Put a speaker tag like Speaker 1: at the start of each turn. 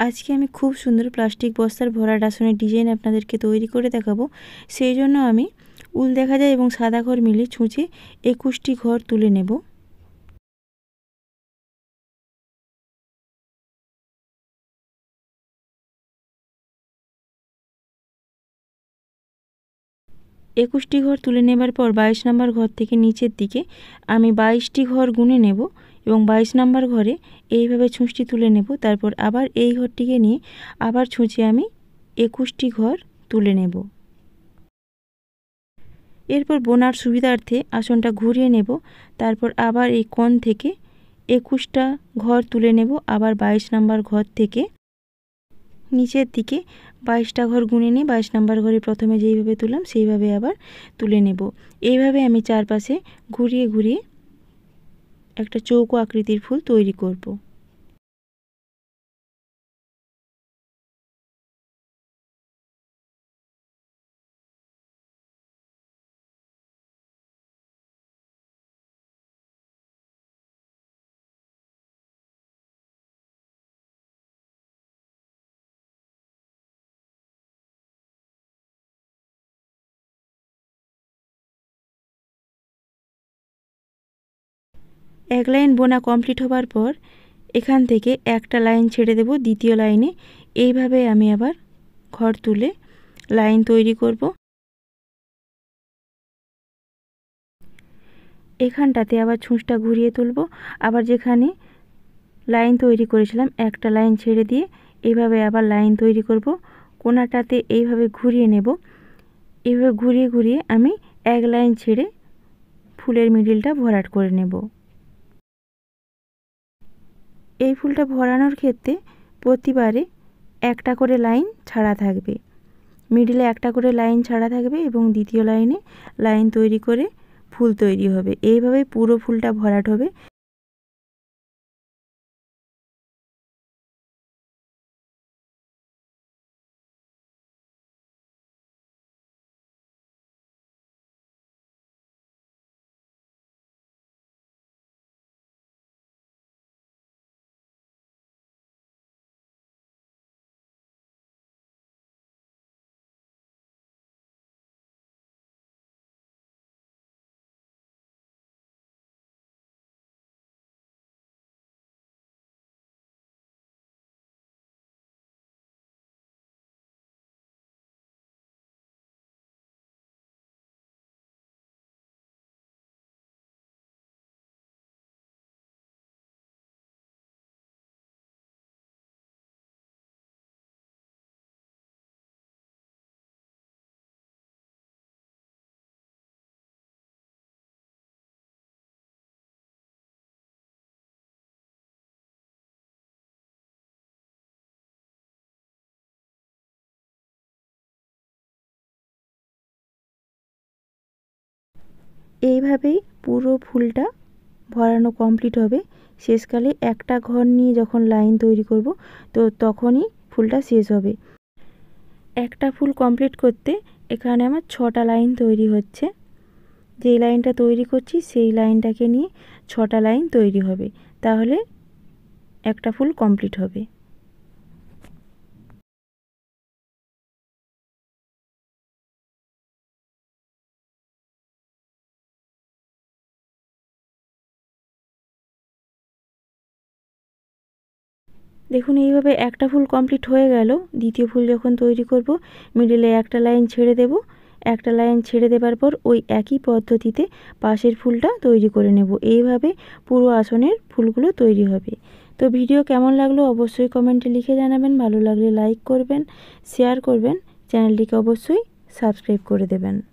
Speaker 1: আজকে আমি খুব সুন্দর প্লাস্টিক বস্তার ভরাট আসনের ডিজাইন আপনাদেরকে তৈরি করে দেখাবো। সেই জন্য আমি উল দেখা যায় এবং সাদা ঘর মিলে ছুঁচে 21টি ঘর তুলে নেব। একুশটি ঘর তুলে নেবার পর 22 নম্বর ঘর থেকে নিচের দিকে আমি 22টি ঘর গুনে নেব এবং 22 নম্বর ঘরে এইভাবে ছুঁচটি তুলে নেব। তারপর আবার এই ঘরটিকে নিয়ে আবার ছুঁচে আমি 21টি ঘর তুলে নেব। এরপর বোনার সুবিধার্থে আসনটা ঘুরিয়ে নেব। তারপর আবার এই কোণ থেকে 21টা ঘর তুলে নেব। আবার 22 নম্বর ঘর থেকে নিচের দিকে 22টা ঘর গুনে নিয়ে 22 নম্বর ঘরে প্রথমে যেইভাবে তুললাম সেইভাবে আবার তুলে নেব। এইভাবে আমি চারপাশে ঘুরিয়ে ঘুরিয়ে একটা চৌকো আকৃতির ফুল তৈরি করব। এক লাইন বোনা কমপ্লিট হবার পর এখান থেকে একটা লাইন ছেড়ে দেব দ্বিতীয় লাইনে। এইভাবে আমি আবার ঘর তুলে লাইন তৈরি করব। এখানটাতে আবার ছুঁচটা ঘুরিয়ে তুলব। আবার যেখানে লাইন তৈরি করেছিলাম একটা লাইন ছেড়ে দিয়ে এইভাবে আবার লাইন তৈরি করব। কোণাটাতে এইভাবে ঘুরিয়ে নেব। এইভাবে ঘুরিয়ে ঘুরিয়ে আমি এক লাইন ছেড়ে ফুলের মিডিলটা ভরাট করে নেব। এই ফুলটা ভরানোর ক্ষেত্রে প্রতিবারে একটা করে লাইন ছাড়া থাকবে। মিডিলে একটা করে লাইন ছাড়া থাকবে এবং দ্বিতীয় লাইনে লাইন তৈরি করে ফুল তৈরি হবে। এইভাবে পুরো ফুলটা ভরাট হবে। এইভাবেই পুরো ফুলটা ভরানো কমপ্লিট হবে। শেষকালে একটা ঘর নিয়ে যখন লাইন তৈরি করব তো তখনই ফুলটা শেষ হবে। একটা ফুল কমপ্লিট করতে এখানে আমার 6টা লাইন তৈরি হচ্ছে। যেই লাইনটা তৈরি করছি সেই লাইনটাকে নিয়ে 6টা লাইন তৈরি হবে, তাহলে একটা ফুল কমপ্লিট হবে। দেখুন এইভাবে একটা ফুল কমপ্লিট হয়ে গেল। দ্বিতীয় ফুল যখন তৈরি করব মিডিলে একটা লাইন ছেড়ে দেব। একটা লাইন ছেড়ে দেবার পর ওই একই পদ্ধতিতে পাশের ফুলটা তৈরি করে নেব। এইভাবে পুরো আসনের ফুলগুলো তৈরি হবে। তো ভিডিও কেমন লাগলো অবশ্যই কমেন্টে লিখে জানাবেন। ভালো লাগলে লাইক করবেন, শেয়ার করবেন, চ্যানেলটিকে অবশ্যই সাবস্ক্রাইব করে দেবেন।